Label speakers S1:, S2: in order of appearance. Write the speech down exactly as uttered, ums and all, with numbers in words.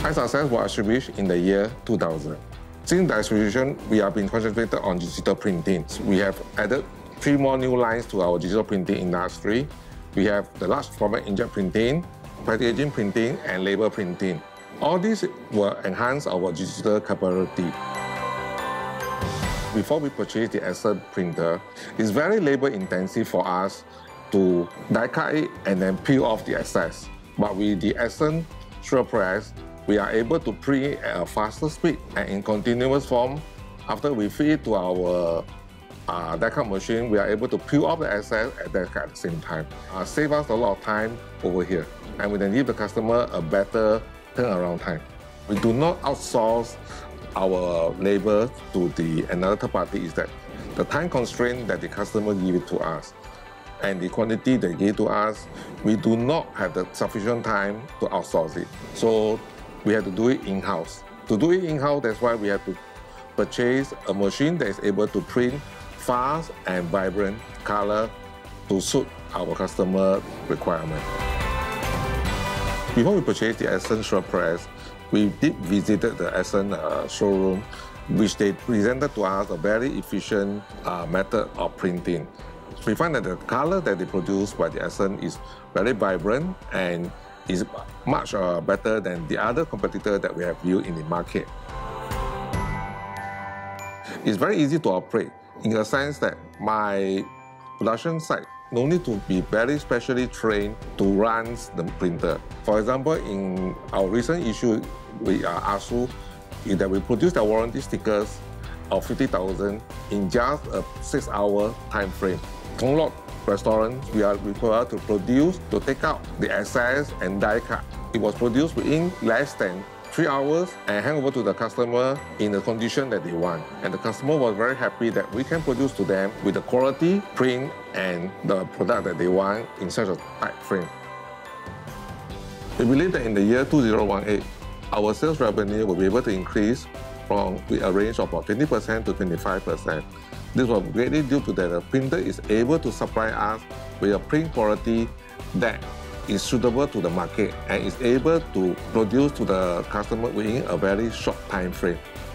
S1: iSuccess was established in the year two thousand. Since the establishment, we have been concentrated on digital printing. We have added three more new lines to our digital printing industry. We have the large format inkjet printing, packaging printing, and label printing. All these will enhance our digital capability. Before we purchase the Epson printer, it's very labor intensive for us to die cut it and then peel off the excess. But with the Epson SurePress, we are able to print at a faster speed and in continuous form. After we feed it to our uh, die cut machine, we are able to peel off the excess and die cut at the same time. Uh, save us a lot of time over here, and we then give the customer a better turnaround time. We do not outsource our labor to the another third party. Is that the time constraint that the customer give it to us and the quantity they give to us, we do not have the sufficient time to outsource it. So we have to do it in-house. To do it in-house, that's why we have to purchase a machine that is able to print fast and vibrant color to suit our customer requirement. Before we purchased the Epson SurePress, we did visit the Epson uh, showroom, which they presented to us a very efficient uh, method of printing. We find that the color that they produce by the Epson is very vibrant and is much uh, better than the other competitor that we have viewed in the market. It's very easy to operate in the sense that my production site no need to be very specially trained to run the printer. For example, in our recent issue with uh, ASU, is that we produced the warranty stickers of fifty thousand in just a six-hour time frame. Tonglot restaurant, we are required to produce, to take out the excess and die cut. It was produced within less than three hours and hand over to the customer in the condition that they want. And the customer was very happy that we can produce to them with the quality, print, and the product that they want in such a tight frame. We believe that in the year two thousand eighteen, our sales revenue will be able to increase from with a range of about twenty percent to twenty-five percent. This was greatly due to that the printer is able to supply us with a print quality that is suitable to the market and is able to produce to the customer within a very short time frame.